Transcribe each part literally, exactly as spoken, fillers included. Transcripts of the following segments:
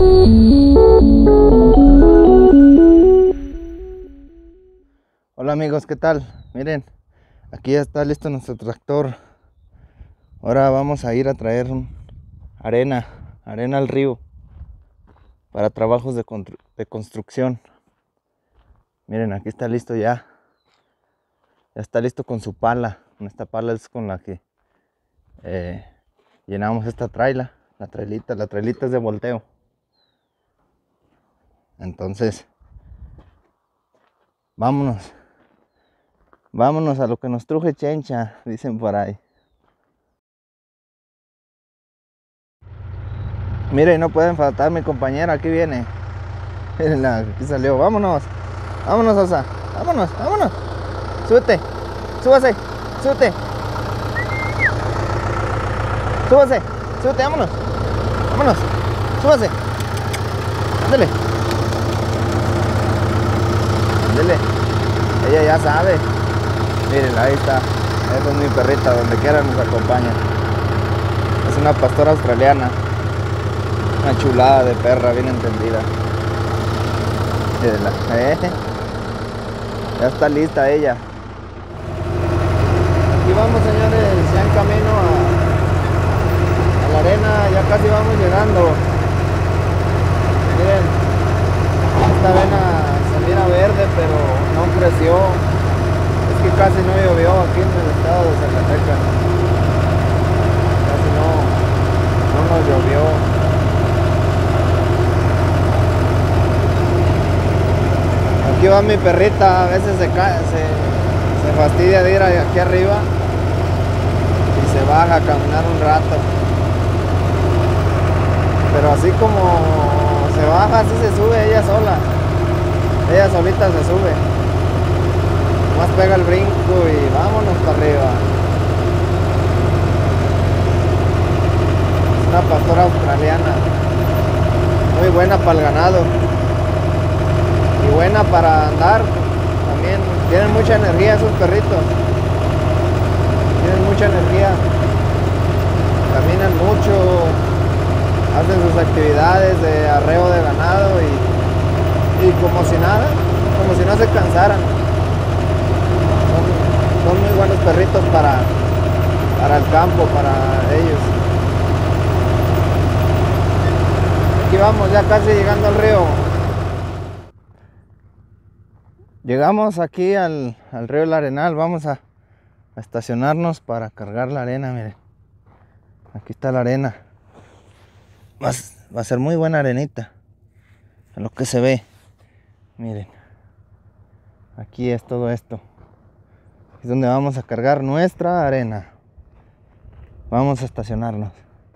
Hola amigos, ¿qué tal? Miren, aquí ya está listo nuestro tractor. Ahora vamos a ir a traer arena, arena al río para trabajos de, de construcción. Miren, aquí está listo ya. Ya está listo con su pala. Esta pala es con la que eh, llenamos esta traila. La trailita, la trailita es de volteo. Entonces, vámonos. Vámonos a lo que nos truje Chencha, dicen por ahí. Miren, no pueden faltar mi compañera, aquí viene. Miren, aquí salió, vámonos. Vámonos, Osa. Vámonos, vámonos. Súbete, súbase, súbete. Súbase, súbete, vámonos. Vámonos, súbase. Ándale. Ándale. Ella ya sabe. Miren, ahí está. Esa es mi perrita, donde quiera nos acompaña. Es una pastora australiana. Una chulada de perra, bien entendida. Mírenla. ¿Eh? Ya está lista ella. Aquí vamos, señores, ya en camino a, a la arena. Ya casi vamos llegando. Miren, esta arena se mira verde, pero no creció. Es que casi no llovió aquí en el estado de Zacatecas. Casi no, no nos llovió. Aquí va mi perrita, a veces se cae, se, se fastidia de ir aquí arriba y se baja a caminar un rato. Pero así como se baja, así se sube ella sola. Ella solita se sube. Más pega el brinco y vámonos para arriba. Es una pastora australiana. Muy buena para el ganado. Y buena para andar. También tienen mucha energía esos perritos. Tienen mucha energía. Caminan mucho. Hacen sus actividades de arreo de ganado y, y como si nada, como si no se cansaran. Son, son muy buenos perritos para, para el campo, para ellos. Aquí vamos, ya casi llegando al río. Llegamos aquí al, al río El Arenal. Vamos a, a estacionarnos para cargar la arena, miren. Aquí está la arena. Va, va a ser muy buena arenita, a lo que se ve. Miren, aquí es todo esto. Es donde vamos a cargar nuestra arena. Vamos a estacionarnos.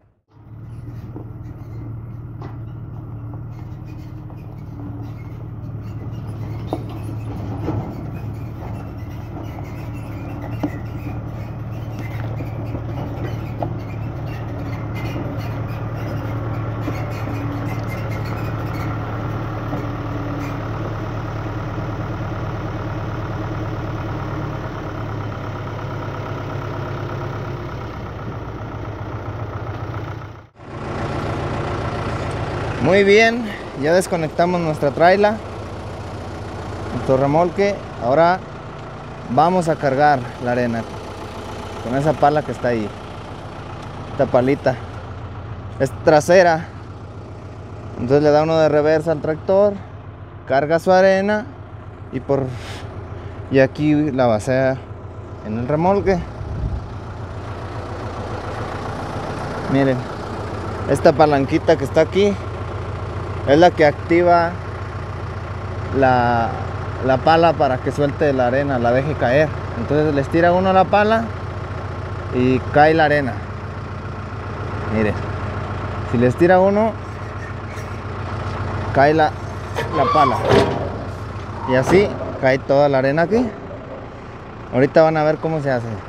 Muy bien, ya desconectamos nuestra traila, nuestro remolque. Ahora vamos a cargar la arena con esa pala que está ahí. Esta palita es trasera, entonces le da uno de reversa al tractor, carga su arena y por y aquí la vacía en el remolque. Miren, esta palanquita que está aquí es la que activa la, la pala para que suelte la arena, la deje caer. Entonces le estira uno la pala y cae la arena. Mire, si le estira uno, cae la, la pala. Y así cae toda la arena aquí. Ahorita van a ver cómo se hace.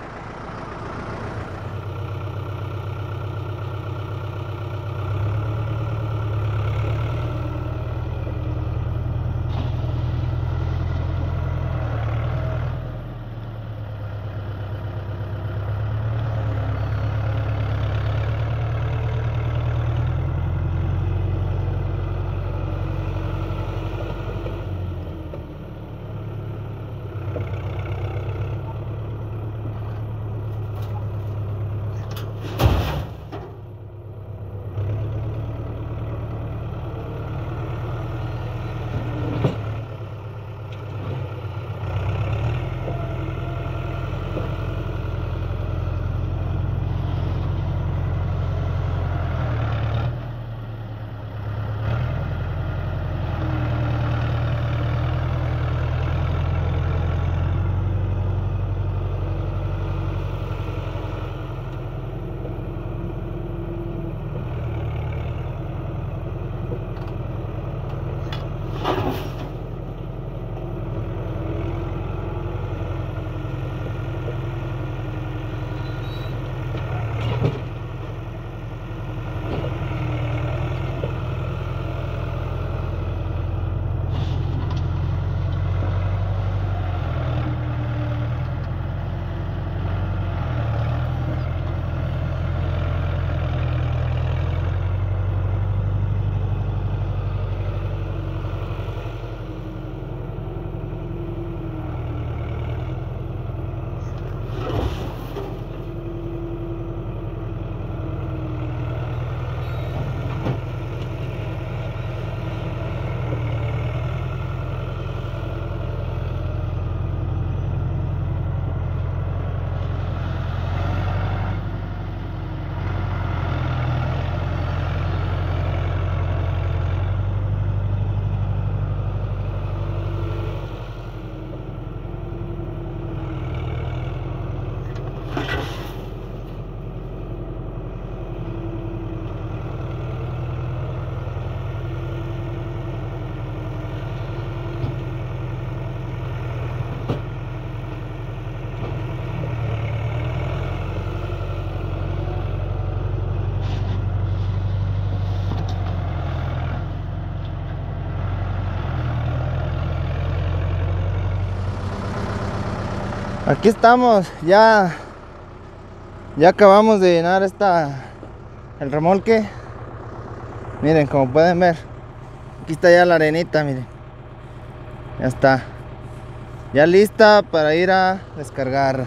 Aquí estamos, ya ya acabamos de llenar esta el remolque. Miren, como pueden ver, aquí está ya la arenita, miren. Ya está. Ya lista para ir a descargar.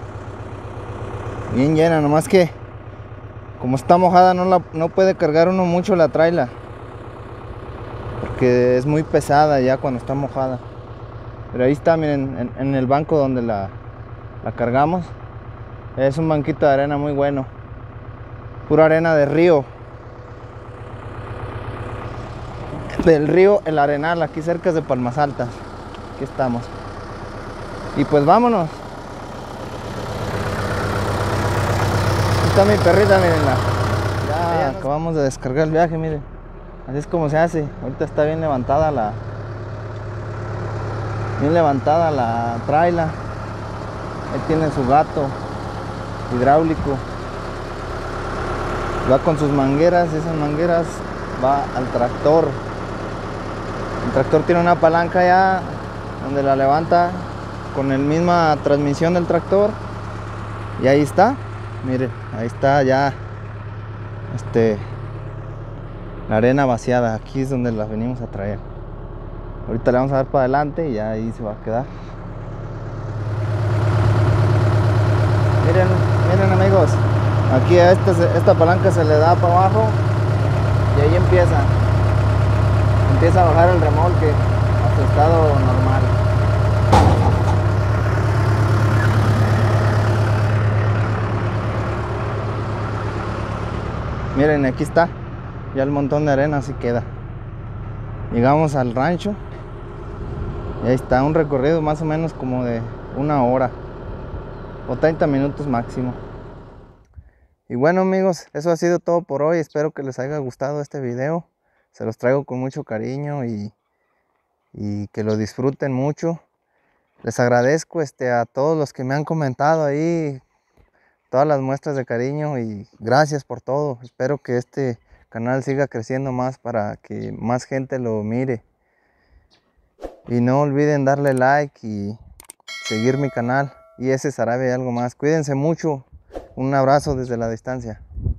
Bien llena, nomás que como está mojada no, la, no puede cargar uno mucho la traila, porque es muy pesada ya cuando está mojada. Pero ahí está, miren, en, en el banco donde la, la cargamos. Es un banquito de arena muy bueno. Pura arena de río. Del río El Arenal, aquí cerca de Palmas Altas. Aquí estamos. Y pues vámonos. Aquí está mi perrita, mírenla. Ya acabamos de descargar el viaje, miren. Así es como se hace. Ahorita está bien levantada la Bien levantada la traila. Ahí tiene su gato hidráulico. Va con sus mangueras. Esas mangueras va al tractor. El tractor tiene una palanca ya donde la levanta con la misma transmisión del tractor. Y ahí está. Miren, ahí está ya este la arena vaciada. Aquí es donde la venimos a traer. Ahorita le vamos a dar para adelante y ya ahí se va a quedar. Miren, miren amigos, aquí a esta, esta palanca se le da para abajo y ahí empieza. Empieza a bajar el remolque a su estado normal. Miren, aquí está. Ya el montón de arena así queda. Llegamos al rancho. Y ahí está, un recorrido más o menos como de una hora o treinta minutos máximo. Y bueno amigos, eso ha sido todo por hoy. Espero que les haya gustado este video. Se los traigo con mucho cariño y, y que lo disfruten mucho. Les agradezco este, a todos los que me han comentado ahí, todas las muestras de cariño, y gracias por todo. Espero que este canal siga creciendo más para que más gente lo mire. Y no olviden darle like y seguir mi canal. Y ese Sarabia y algo más. Cuídense mucho. Un abrazo desde la distancia.